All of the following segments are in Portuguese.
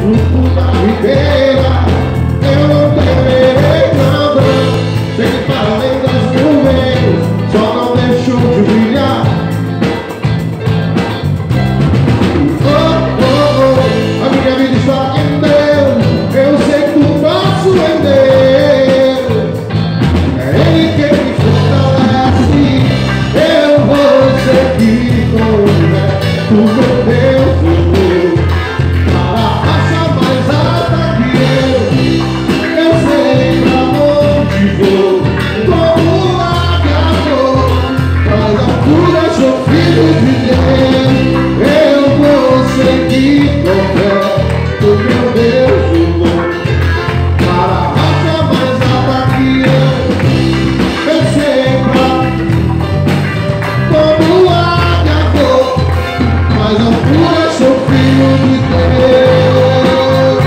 no fundo da ribeira. Eu não temerei nada, sei que para além das nuvens só não deixou de brilhar. A minha vida está em Deus, eu sei que tu passo em Deus. É Ele quem me fortalece, eu vou seguir com fé. Tu, meu Deus, para a raça mais alta que eu sei pra onde vou. Como águia vou, para a cura sou filho de Deus. Eu vou seguir com fé. Tu, meu Deus, eu vou para a raça mais alta que eu sei pra como águia vou, mas a pura sou filho de Deus.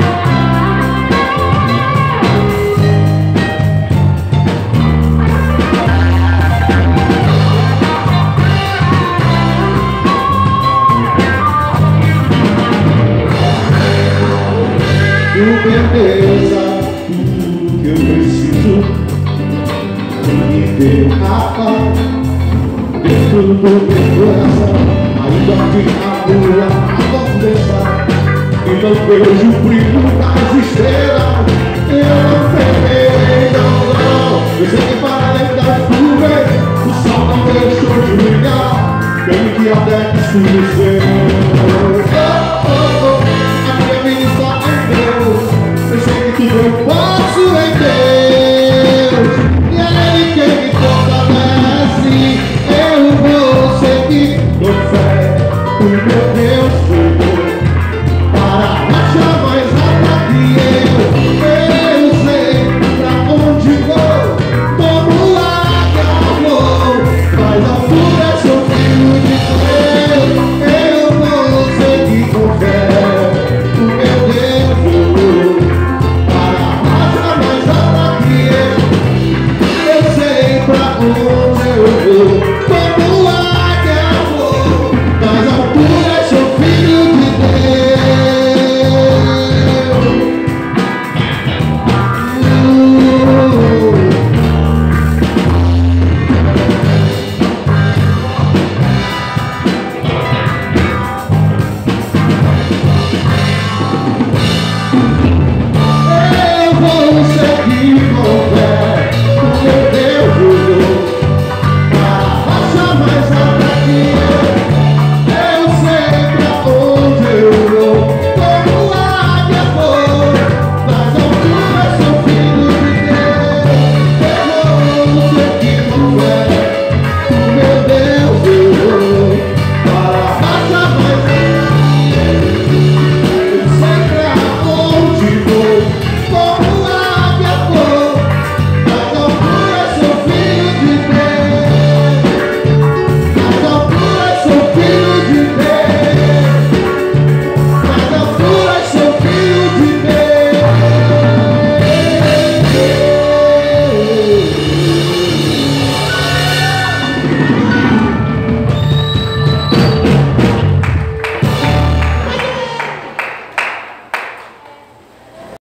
Tu, beleza, tudo que eu preciso, tu me deu a paz dentro do meu coração. Ainda que a lua aconteça e não vejo o brilho das estrelas, eu não temerei, não. Eu sei que para além das nuvens o sol não deixou de brilhar, tem que até que escurecer.